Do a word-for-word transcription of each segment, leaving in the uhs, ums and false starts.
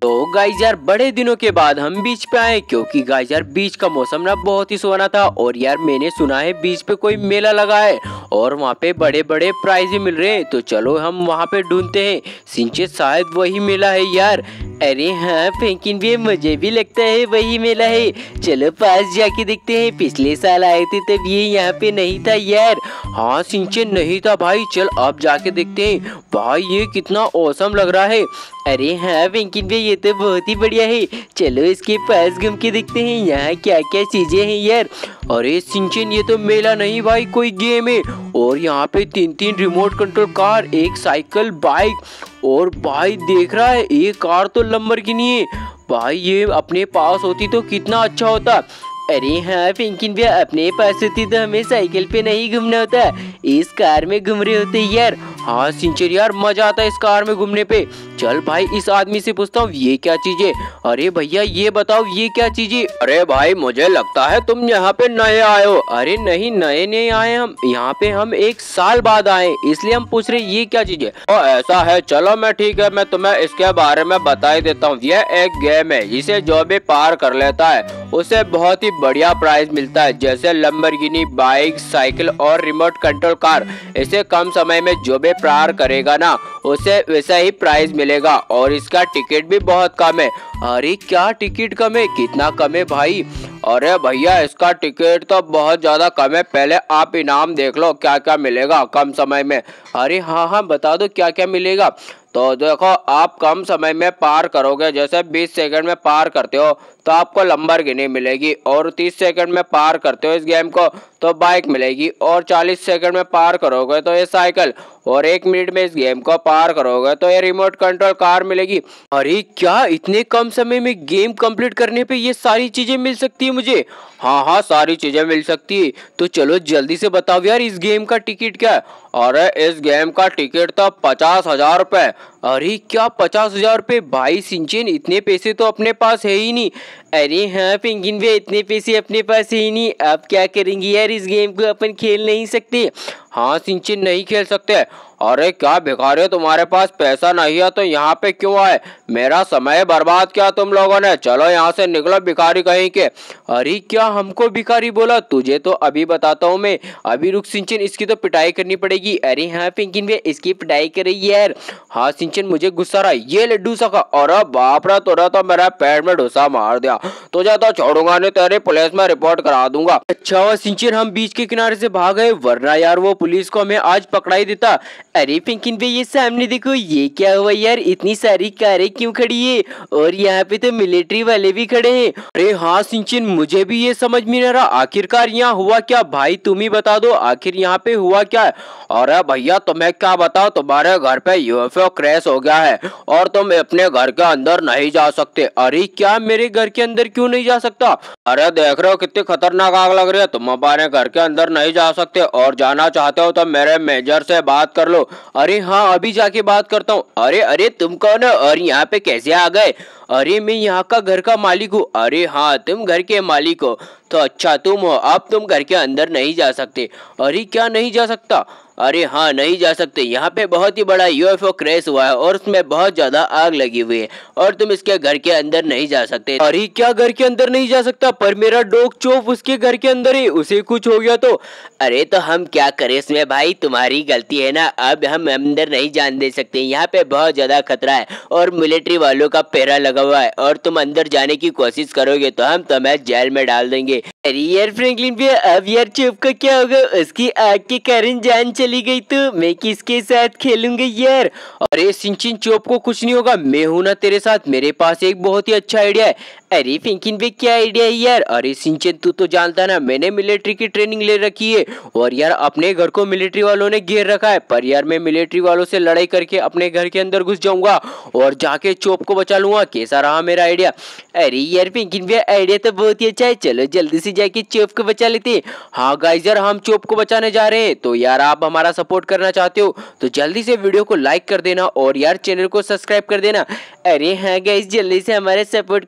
तो गाइस यार बड़े दिनों के बाद हम बीच पे आए, क्योंकि गाइस यार बीच का मौसम ना बहुत ही सुहाना था। और यार मैंने सुना है बीच पे कोई मेला लगा है और वहाँ पे बड़े बड़े प्राइज मिल रहे हैं। तो चलो हम वहाँ पे ढूंढते हैं, सिंचे शायद वही मेला है यार। अरे हाँ फ्रैंकलिन भी, मुझे भी लगता है वही मेला है। चलो पास जाके देखते हैं। पिछले साल आए थे तब ये यहाँ पे नहीं था यार। हाँ सिंचे नहीं था भाई, चल अब जाके देखते हैं। भाई ये कितना औसम लग रहा है। अरे हाँ फ्रैंकलिन भाई ये तो बहुत ही बढ़िया है। चलो इसके पास घूम के देखते हैं यहाँ क्या क्या चीजें हैं यार। अरे सिंचन ये तो मेला नहीं भाई, कोई गेम है। और यहाँ पे तीन तीन रिमोट कंट्रोल कार, एक साइकिल, बाइक। और भाई देख रहा है एक कार तो लंबरगिनी है। भाई ये अपने पास होती तो कितना अच्छा होता। अरे हाँ फ्रैंकलिन भैया अपने पास होती तो हमें साइकिल पे नहीं घूमना होता, इस कार में घूम रहे होते यार। हाँ सिंचर यार मजा आता है इस कार में घूमने पे। चल भाई इस आदमी से पूछता हूँ ये क्या चीज है। अरे भैया ये बताओ ये क्या चीज है। अरे भाई मुझे लगता है तुम यहाँ पे नए आए हो। अरे नहीं नए नहीं आए हम, यहाँ पे हम एक साल बाद आए, इसलिए हम पूछ रहे ये क्या चीज है। ओ ऐसा है, चलो मैं ठीक है मैं तुम्हें इसके बारे में बता ही देता हूँ। यह एक गेम है जिसे जो भी पार कर लेता है उसे बहुत ही बढ़िया प्राइज मिलता है, जैसे लंबरगिनी, बाइक, साइकिल और रिमोट कंट्रोल कार। इसे कम समय में जो भी पार करेगा ना उसे वैसा ही प्राइज मिलेगा। और इसका टिकट भी बहुत कम है। अरे क्या टिकट कम है, कितना कम है भाई। अरे भैया इसका टिकट तो बहुत ज्यादा कम है, पहले आप इनाम देख लो क्या क्या मिलेगा कम समय में। अरे हाँ हाँ बता दो क्या क्या मिलेगा। तो देखो आप कम समय में पार करोगे, जैसे बीस सेकंड में पार करते हो तो आपको लंबरगिनी मिलेगी, और तीस सेकंड में पार करते हो इस गेम को तो बाइक मिलेगी, और चालीस सेकंड में पार करोगे तो ये साइकिल, और एक मिनट में इस गेम को पार करोगे तो ये रिमोट कंट्रोल कार मिलेगी। अरे क्या इतने कम समय में गेम कंप्लीट करने पे ये सारी चीजें मिल सकती है मुझे। हाँ हाँ सारी चीजें मिल सकती है। तो चलो जल्दी से बताओ यार इस गेम का टिकट क्या है। अरे इस गेम का टिकट तो पचास हजार रुपए। अरे क्या पचास हजार रुपए भाई सिंचन, इतने पैसे तो अपने पास है ही नहीं। अरे हाँ फ्रैंकलिन भैया इतने पैसे अपने पास है ही नहीं, आप क्या करेंगे यार, इस गेम को अपन खेल नहीं सकते। हाँ सिंचन नहीं खेल सकते। अरे क्या भिखारी हो, तुम्हारे पास पैसा नहीं है तो यहाँ पे क्यों आए, मेरा समय बर्बाद किया तुम लोगों ने, चलो यहाँ से निकलो भिखारी कहीं के। अरे क्या हमको भिखारी बोला, तुझे तो अभी बताता हूँ मैं, अभी रुक सिंचन इसकी तो पिटाई करनी पड़ेगी। अरे हाँ फ्रैंकलिन भैया इसकी पिटाई कर रही है यार। हाँ सिंचन मुझे गुस्सा रहा, ये लड्डू सका। अरे बाप रे तोरा तो मेरा पैर में ढुसा मार दिया, तुझे तो छोड़ूंगा नहीं, तेरी पुलिस में रिपोर्ट करा दूंगा। अच्छा हुआ सिंचन हम बीच के किनारे से भाग गए, वरना यार वो पुलिस को हमें आज पकड़ा ही देता। अरे फ्रैंकलिन भैया ये सामने देखो, ये क्या हुआ यार, इतनी सारी कारें क्यों खड़ी है, और यहाँ पे तो मिलिट्री वाले भी खड़े हैं। अरे हाँ सिंचन मुझे भी ये समझ में नहीं आ रहा, आखिरकार यहाँ हुआ क्या भाई, तुम ही बता दो आखिर यहाँ पे हुआ क्या है। अरे भैया तुम्हें क्या बताओ, तुम्हारे घर पे यूएफओ क्रैश हो गया है और तुम अपने घर के अंदर नहीं जा सकते। अरे क्या मेरे घर के अंदर क्यों नहीं जा सकता। अरे देख रहे हो कितनी खतरनाक आग लग रही है, तुम हमारे घर के अंदर नहीं जा सकते, और जाना चाहते हो तो मेरे मेजर से बात कर लो। अरे हाँ अभी जाके बात करता हूँ। अरे अरे तुम कौन हो और यहाँ पे कैसे आ गए। अरे मैं यहाँ का घर का मालिक हूँ। अरे हाँ तुम घर के मालिक हो, तो अच्छा तुम हो, अब तुम घर के अंदर नहीं जा सकते। अरे क्या नहीं जा सकता। अरे हाँ नहीं जा सकते, यहाँ पे बहुत ही बड़ा यूएफओ क्रैश हुआ है और उसमें बहुत ज्यादा आग लगी हुई है और तुम इसके घर के अंदर नहीं जा सकते। अरे क्या घर के अंदर नहीं जा सकता, पर मेरा डॉग चोप उसके घर के अंदर है, उसे कुछ हो गया तो। अरे तो हम क्या करें इसमें भाई, तुम्हारी गलती है ना, अब हम अंदर नहीं जान दे सकते, यहाँ पे बहुत ज्यादा खतरा है और मिलिट्री वालों का पहरा लगा हुआ है, और तुम अंदर जाने की कोशिश करोगे तो हम तुम्हें जेल में डाल देंगे। अरे यार फ्रैंकलिन भैया अब यार चोप का क्या होगा, उसकी आग के कारण जान चली गई तो मैं किसके साथ खेलूंगा यार। अरे सिंचन चोप को कुछ नहीं होगा, मैं हूं ना तेरे साथ, मेरे पास एक बहुत ही अच्छा आइडिया है। अरे फ्रैंकलिन भाई क्या आइडिया है यार। अरे सिंचन तू तो जानता ना मैंने मिलिट्री की ट्रेनिंग ले रखी है, और यार अपने घर को मिलिट्री वालों ने घेर रखा है, पर यार मैं मिलिट्री वालों से लड़ाई करके अपने घर के अंदर घुस जाऊंगा और जाके चोप को बचा लूंगा। कैसा रहा मेरा आइडिया। अरे यार फ्रैंकलिन भाई आइडिया तो बहुत ही अच्छा है, चलो जल्दी से जाके चोप को बचा लेते हैं। हाँ गाइस यार हम चोप को बचाने जा रहे हैं, तो यार आप हमारा सपोर्ट करना चाहते हो तो जल्दी से वीडियो को लाइक कर देना और यार चैनल को सब्सक्राइब कर देना। अरे हाँ गाइस जल्दी से हमारा सपोर्ट करो यार।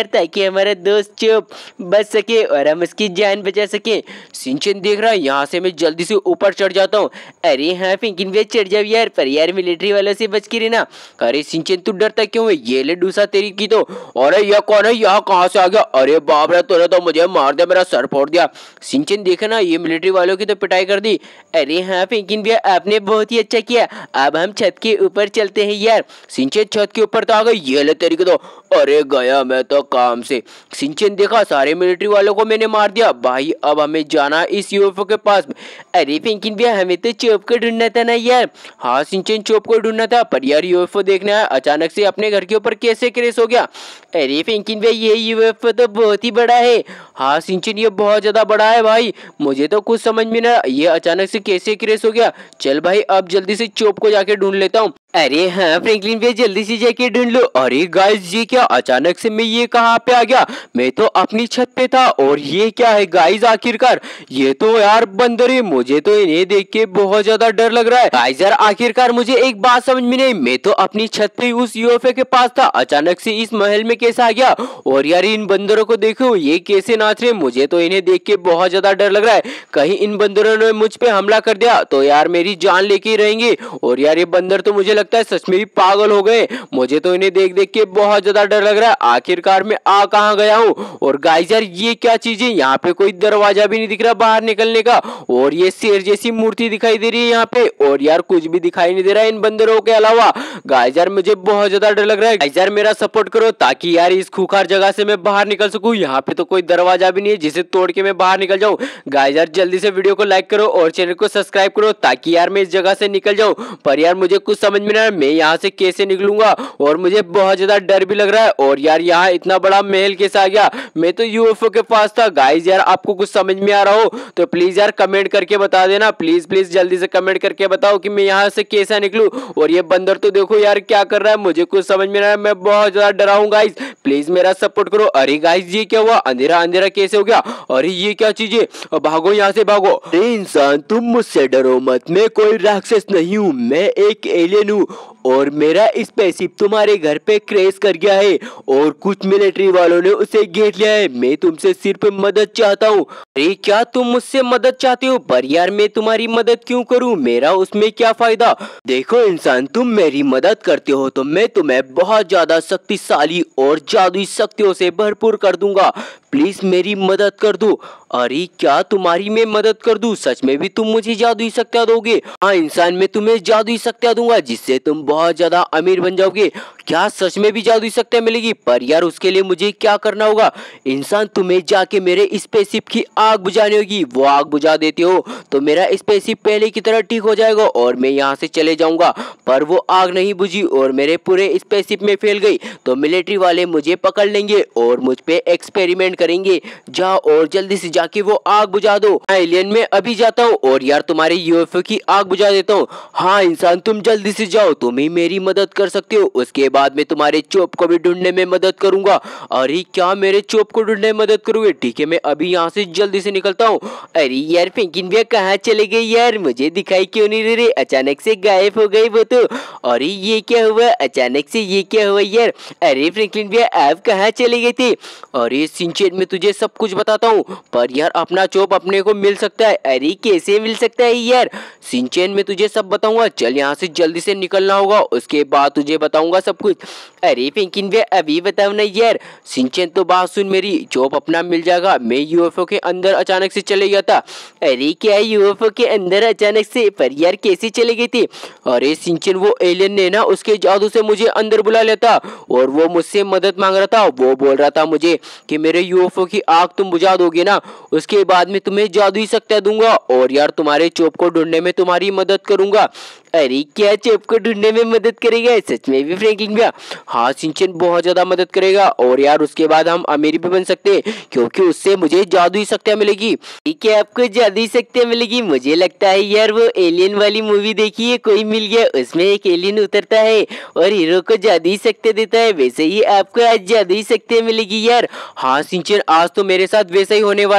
यार, ताकि हमारा दोस्त चोप बच सके और हम उसकी जान बचा सके। सिंचन देख रहा है, यहाँ से मैं जल्दी से ऊपर चढ़ जाता हूँ। अरे हाँ पिंकिन भैया चढ़ जाओ यार, पर यार मिलिट्री वालों से बच के रहना। अरे सिंचन तू डरता क्यों है? ये ले डूसा तेरी की तो। अरे यह कौन है? यहाँ कहाँ से आ गया? अरे बाप रे, तूने तो मुझे मार दिया, मेरा सर फोड़ दिया। सिंचन देखे ना, ये मिलिट्री वालों की तो पिटाई कर दी। अरे हाँ पिंकिन भैया आपने बहुत ही अच्छा किया, अब हम छत के ऊपर चलते हैं यार। सिंचन छत के ऊपर तो आ गई, ये ले तेरी की तो। अरे गया मैं तो काम से। सिंचन देखा, सारे मिलिट्री वालों को मैंने मार दिया भाई। अब हमें जाना इस यूएफओ के पास। अरे पिंकिन भैया हमें तो चोप को ढूंढना था ना यार। हाँ सिंचन चोप को ढूंढना था, पर यार यूएफओ देखने आया, अचानक से अपने घर के ऊपर कैसे क्रेश हो गया। अरे पिंकिन भैया ये यूएफओ तो बहुत ही बड़ा है। हाँ सिंचन ये बहुत ज्यादा बड़ा है भाई, मुझे तो कुछ समझ में ना ये अचानक से कैसे क्रेश हो गया। चल भाई अब जल्दी से चोप को जाके ढूंढ लेता हूँ। अरे हाँ फ्रैंकलिन भैया जल्दी से जाके ढूंढ लो। अरे गाइस ये क्या, अचानक से मैं ये कहाँ पे आ गया? मैं तो अपनी छत पे था और ये क्या है गाइस? आखिरकार ये तो यार बंदर है, मुझे तो इन्हें देख के बहुत ज्यादा डर लग रहा है। गाइस यार आखिरकार मुझे एक बात समझ में नहीं, मैं तो अपनी छत पे उस यूएफओ के पास था, अचानक से इस महल में कैसे आ गया? और यार इन बंदरों को देखो ये कैसे नाच रहे, मुझे तो इन्हें देख के बहुत ज्यादा डर लग रहा है। कहीं इन बंदरों ने मुझ पे हमला कर दिया तो यार मेरी जान लेके ही रहेंगे। और यार ये बंदर तो मुझे लगता है सच में ही पागल हो गए, मुझे तो इन्हें देख देख के बहुत ज्यादा डर लग रहा है। आखिरकार मैं आ कहाँ गया हूँ? और गाइस यार ये क्या चीज है? यहाँ पे कोई दरवाजा भी नहीं दिख रहा बाहर निकलने का, और ये शेर जैसी मूर्ति दिखाई दे रही है यहाँ पे, और यार कुछ भी दिखाई नहीं दे रहा है इन बंदरों के अलावा। गाइस यार मुझे बहुत ज्यादा डर लग रहा है। गाइस यार मेरा सपोर्ट करो ताकि यार इस खूंखार जगह से मैं बाहर निकल सकूं। यहाँ पे तो कोई दरवाजा भी नहीं है जिसे तोड़ के मैं बाहर निकल जाऊं। गाइस यार जल्दी से वीडियो को लाइक करो और चैनल को सब्सक्राइब करो ताकि यार मैं इस जगह से निकल जाऊं। पर यार मुझे कुछ समझ में नहीं आ रहा मैं यहाँ से कैसे निकलूंगा, और मुझे बहुत ज्यादा डर भी लग रहा है। और यार यहाँ इतना बड़ा महल कैसे आ गया? मैं तो यूएफओ के पास था। गाइस यार आपको कुछ समझ में आ रहा हो तो प्लीज यार कमेंट करके बता देना, प्लीज प्लीज जल्दी से कमेंट करके बताओ कि मैं यहाँ से कैसे निकलूं। और ये बंदर तो देखो यार क्या कर रहा है, मुझे कुछ समझ में नहीं आ रहा, मैं बहुत ज्यादा डरा हूँ। गाइस प्लीज मेरा सपोर्ट करो। अरे गाइस ये क्या हुआ? अंधेरा अंधेरा कैसे हो गया? अरे ये क्या चीज है? भागो यहाँ से भागो। अरे इंसान तुम मुझसे डरो मत, मैं कोई राक्षस नहीं हूँ, मैं एक एलियन हूँ और मेरा स्पेसशिप तुम्हारे घर पे क्रैश कर गया है और कुछ मिलिट्री वालों ने उसे घेर लिया है। मैं तुमसे सिर्फ मदद चाहता हूँ। अरे क्या तुम मुझसे मदद चाहते हो? पर यार मैं तुम्हारी मदद क्यों करूँ, मेरा उसमें क्या फायदा? देखो इंसान तुम मेरी मदद करते हो तो मैं तुम्हें बहुत ज्यादा शक्तिशाली और जादुई शक्तियों से भरपूर कर दूंगा, प्लीज मेरी मदद कर दो। अरे क्या तुम्हारी मैं मदद कर दूं? सच में भी तुम मुझे जादुई शक्तियां दोगे? हाँ इंसान मैं तुम्हें जादुई शक्तियां दूंगा जिससे तुम बहुत ज्यादा अमीर बन जाओगे। क्या सच में भी जादुई शक्तियां मिलेगी? पर यार उसके लिए मुझे क्या करना होगा? इंसान तुम्हें जाके मेरे स्पेसशिप की आग बुझानी होगी, वो आग बुझा देते हो तो मेरा स्पेसशिप पहले की तरह ठीक हो जाएगा और मैं यहाँ से चले जाऊंगा। पर वो आग नहीं बुझी और मेरे पूरे स्पेसशिप में फैल गई तो मिलिट्री वाले मुझे पकड़ लेंगे और मुझ पे एक्सपेरिमेंट करेंगे। जाओ और जल्दी से जाके वो आग बुझा दो। एलियन में अभी जाता हूँ और यार तुम्हारे यूएफओ की आग बुझा देता हूँ। हाँ इंसान तुम जल्दी से जाओ, तुम ही मेरी मदद कर सकते हो। उसके बाद मैं तुम्हारे चोप को भी ढूंढने में मदद करूंगा। अरे क्या मेरे चोप को ढूंढने में मदद करोगे? ठीक है मैं अभी यहाँ से जल्दी से निकलता हूँ। अरे यार पिंकिन भैया कहाँ चले गए यार, मुझे दिखाई क्यों नहीं दे रहे? अचानक से गायब हो गए वो तो। अरे ये क्या हुआ? अचानक से ये क्या हुआ यार? अरे फ्रैंकलिन भैया आप कहाँ चले गए थे? अरे सिंचन मैं तुझे सब कुछ बताता हूँ, पर यार अपना चोप अपने को मिल सकता है। अरे कैसे मिल सकता है यार? सिंचन मैं तुझे सब बताऊंगा, चल यहाँ से जल्दी से निकलना होगा, उसके बाद तुझे बताऊंगा सब कुछ। अरे पिंकिन भैया अभी बताओ ना यार। सिंचन तो बात सुन मेरी, चोप अपना मिल जाएगा। मैं यूएफओ के अंदर अचानक से चले गया था। अरे क्या यूएफओ के अंदर अचानक से? पर यार कैसे चले गए थे? अरे सिंचन वो एलियन ने ना उसके जादू से मुझे अंदर बुला लिया था और वो मुझसे मदद मांग रहा था। वो बोल रहा था मुझे कि मेरे यूएफओ की आग तुम बुझा दोगे ना, उसके बाद में तुम्हें जादुई शक्तियां दूंगा और यार तुम्हारे चोप को ढूंढने में तुम्हारी मदद करूंगा। अरे क्या चोप को ढूंढने में मदद करेगा? सच में भी फ्रैंकलिन भैया? हाँ सिंचन बहुत ज्यादा मदद करेगा और यार उसके बाद हम अमीर भी बन सकते हैं क्योंकि उससे मुझे जादुई शक्तियां मिलेगी। क्या आपको जादुई शक्तियां मिलेगी? मुझे लगता है यार वो एलियन वाली मूवी देखी है कोई मिल गया, उसमें एक एलियन उतरता है और हीरो को जादुई शक्तियां देता है, वैसे ही आपको आज जादुई शक्तियां मिलेगी यार। हाँ सिंचन आज तो मेरे साथ वैसा ही होने वाला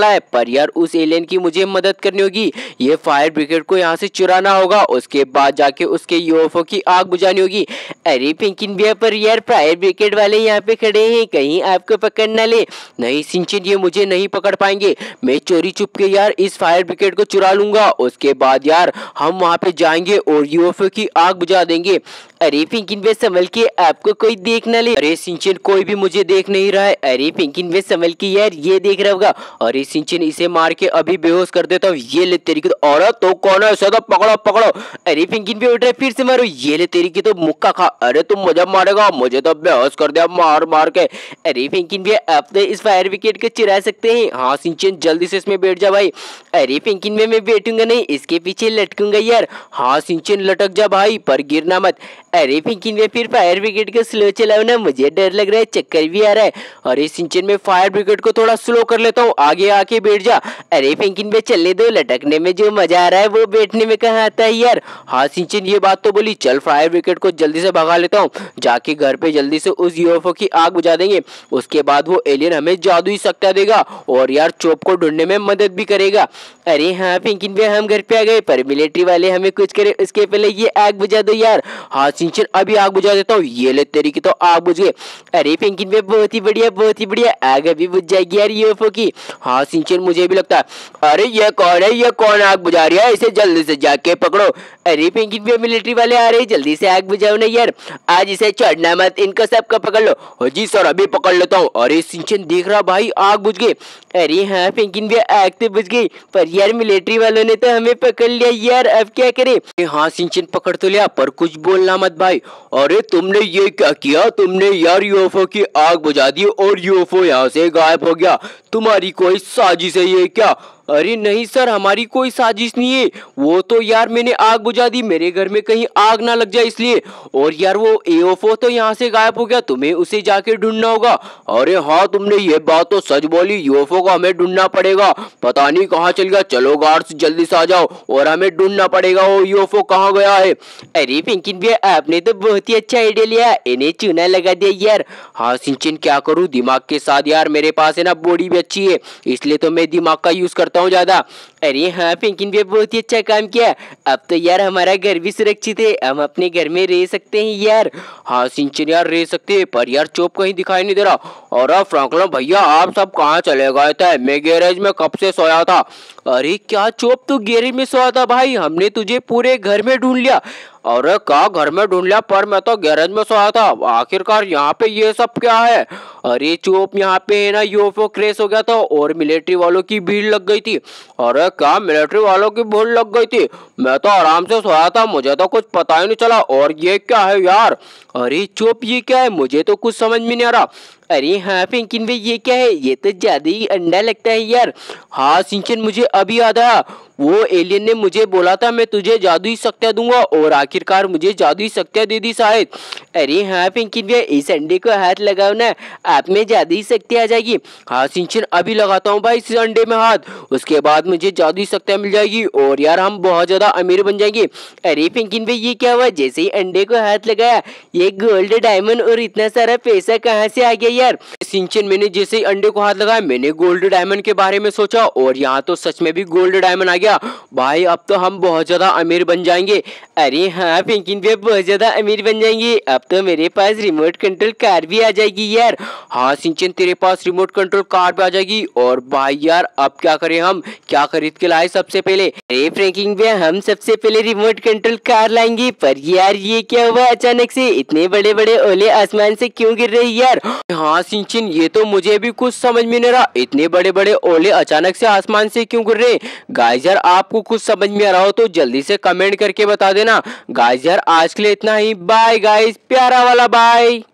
वाला है, पर यार उस एलियन की मुझे मदद करनी होगी। ये फायर ब्रिगेड को यहाँ से चुराना होगा, उसके बाद जाके उसके यूएफओ की आग बुझानी होगी। अरे पिंकिन भैया, पर यार फायर ब्रिगेड वाले यहाँ पे खड़े हैं, कहीं आपको पकड़ ना ले। नहीं सिंचन, ये मुझे नहीं पकड़ पाएंगे। मैं चोरी चुप के यार इस फायर ब्रिगेड को चुरा लूंगा, उसके बाद यार हम वहाँ पे जाएंगे और यूएफओ की आग बुझा देंगे। अरे पिंकिन भैया संभल के, आपको कोई देख ना ले। अरे सिंचन, कोई भी मुझे देख नहीं रहा है। अरे पिंकिन भैया संभल के, यार ये देख रहा होगा। अरे सिंचन, इसे मार के अभी बेहोश कर देता हूँ। ये ले तेरी की तो, और तो कौन है सदा, पकड़ो पकड़ो। अरे पिंकिन भैया उठ रहा है, फिर से मारो। ये ले तेरी की तो मुक्का खा। अरे तुम मुझे मारेगा, मुझे तो बेहोश कर दिया मार मार के। अरे पिंकिन भैया, आप तो इस फायर ब्रिगेड को चुरा सकते हैं। हाँ सिंचन, जल्दी से इसमें बैठ जा भाई। अरे पिंकिन भैया मैं बैठूंगा नहीं, इसके पीछे लटकूंगा यार। हाँ सिंचन लटक जा भाई, पर गिरना मत। अरे पिंकिन भैया फिर फायर ब्रिगेड को स्लो चलाओ ना, मुझे डर लग रहा है, चक्कर भी आ रहा है। अरे सिंचन, मैं फायर ब्रिगेड को थोड़ा स्लो कर लेता हूँ, आगे आके बैठ जा। अरे पिंकिन भैया चलने दो, लटकने में जो मजा आ रहा है वो बैठने में कहाँ आता है यार। हाँ सिंचन, ये बात तो बोली। चल फायर ब्रिगेड को जल्दी से भगा लेता हूँ, जाके घर पे जल्दी से उस यूएफओ की आग बुझा देंगे। उसके बाद वो एलियन हमें जादुई शक्तियां देगा और यार चोप को ढूंढने में मदद भी करेगा। अरे हाँ पिंकिन भैया, हम घर पे आ गए, पर मिलिट्री वाले हमें कुछ करे उसके पहले ये आग बुझा दो यार। हाँ सिंचन, अभी आग बुझा देता हूँ। ये ले तेरी की तो आग बुझ गई। अरे पिंकिन भैया बहुत ही बढ़िया, बहुत ही बढ़िया, आग अभी बुझ जाएगी यार यूएफओ की। हाँ सिंचन, मुझे भी लगता है। अरे ये कौन है, ये कौन आग बुझा रही है, इसे जल्दी से जाके पकड़ो। अरे पिंकिन भैया मिलिट्री वाले आ रहे हैं, जल्दी से आग बुझाओ ना यार। आज इसे छोड़ना मत, इनको सबको पकड़ लो। हो जी सर, अभी पकड़ लेता हूँ। अरे सिंचन देख रहा भाई, आग बुझ गई। अरे हाँ पिंकिन भैया, आग तो बुझ गई, पर यार मिलिट्री वालों ने तो हमें पकड़ लिया यार, अब क्या करें। हाँ सिंचन, पकड़ तो लिया, पर कुछ बोलना मत भाई। अरे तुमने ये क्या किया, तुमने यार यूएफओ की आग बुझा दी और यूएफओ यहाँ से गायब हो गया। तुम्हारी कोई साजिश है ये क्या? अरे नहीं सर, हमारी कोई साजिश नहीं है, वो तो यार मैंने आग बुझा दी, मेरे घर में कहीं आग ना लग जाए इसलिए। और यार वो यूएफओ तो यहाँ से गायब हो गया, तुम्हें उसे जाके ढूंढना होगा। अरे हाँ, तुमने ये बात तो सच बोली, यूएफओ को हमें ढूंढना पड़ेगा, पता नहीं कहाँ चल गया। चलो गार्ड्स जल्दी से आ जाओ और हमें ढूंढना पड़ेगा वो यूएफओ कहाँ गया है। अरे पिंकिन भैया, आपने तो बहुत ही अच्छा आइडिया लिया, इन्हें चूना लगा दिया यार। हाँ सिंचन, क्या करूँ, दिमाग के साथ यार मेरे पास है ना बॉडी भी अच्छी है, इसलिए तो मैं दिमाग का यूज करता हूँ ज्यादा। अरे हाँ पिंकिन भैया, बहुत ही अच्छा काम किया, अब तो यार हमारा घर भी सुरक्षित है, हम अपने घर में रह सकते हैं यार। हाँ सिंचन यार रह सकते हैं, पर यार चोप कहीं दिखाई नहीं दे रहा। और अब फ्रैंकलिन भैया, आप सब कहाँ चले गए थे? मैं गैरेज में कब से सोया था। अरे क्या चोप, तू गैरेज में सोया था? भाई हमने तुझे पूरे घर में ढूंढ लिया। अरे का घर में ढूंढ लिया, पर मैं तो गैरेज में सोया था। आखिरकार यहाँ पे ये सब क्या है? अरे चोप, यहाँ पे है ना यूएफओ क्रैश हो गया था और मिलिट्री वालों की भीड़ लग गई थी। अरे क्या मिलिट्री वालों की भीड़ लग गई थी? मैं तो आराम से सोया था, मुझे तो कुछ पता ही नहीं चला। और ये क्या है यार? अरे चोप, ये क्या है? मुझे तो कुछ समझ में नहीं आ रहा। अरे हाँ पिंकिन भाई, ये क्या है? ये तो जादुई अंडा लगता है यार। हाँ सिंचन, मुझे अभी याद आया, वो एलियन ने मुझे बोला था मैं तुझे जादुई शक्तियाँ दूंगा, और आखिरकार मुझे जादुई शक्तियाँ दे दी शायद। अरे हाँ पिंकिन भैया, इस अंडे को हाथ लगाओ ना, आप में जादुई शक्ति आ जाएगी। हाँ सिंचन, अभी लगाता हूँ भाई इस अंडे में हाथ, उसके बाद मुझे जादुई शक्तियाँ मिल जाएगी और यार हम बहुत ज्यादा अमीर बन जाएंगे। अरे पिंकिन भाई, ये क्या हुआ? जैसे ही अंडे को हाथ लगाया, ये गोल्ड, डायमंड और इतना सारा पैसा कहाँ से आ गया यार? सिंचन, मैंने जैसे ही अंडे को हाथ लगाया, मैंने गोल्ड डायमंड के बारे में सोचा और यहाँ तो सच में भी गोल्ड डायमंड आ गया। भाई अब तो हम बहुत ज्यादा अमीर बन जाएंगे। अरे हाँ पिंकिन भैया, बहुत ज्यादा अमीर बन जाएंगे, अब तो मेरे पास रिमोट कंट्रोल कार भी आ जाएगी यार। हाँ सिंचन, तेरे पास रिमोट कंट्रोल कार भी आ जाएगी। और भाई यार अब क्या करें, हम क्या खरीद के लाए सबसे पहले? अरे फ्रैंकलिन भैया, हम सबसे पहले रिमोट कंट्रोल कार लाएंगे। पर यार ये क्या हुआ अचानक से, इतने बड़े बड़े ओले आसमान से क्यों गिर रहे यार? हाँ सिंचन, ये तो मुझे भी कुछ समझ में नहीं रहा, इतने बड़े बड़े ओले अचानक से आसमान से क्यों गिर रहे? गाइस यार, आपको कुछ समझ में आ रहा हो तो जल्दी से कमेंट करके बता देना। गाइस यार, आज के लिए इतना ही, बाय गाइस, प्यारा वाला बाय।